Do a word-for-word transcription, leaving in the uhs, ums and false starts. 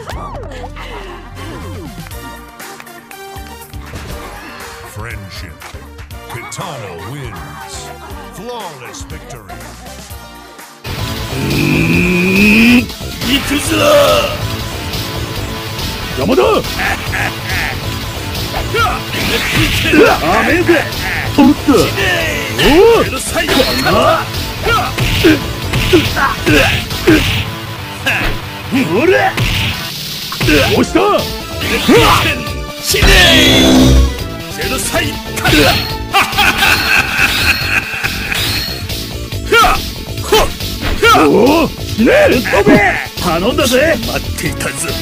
Friendship. Katana wins. Flawless victory. 行くぞ山田アメーゼおっとおお最後はおれ押した死ねーゼロサイおお死ねえ飛べ頼んだぜ待っていたぞ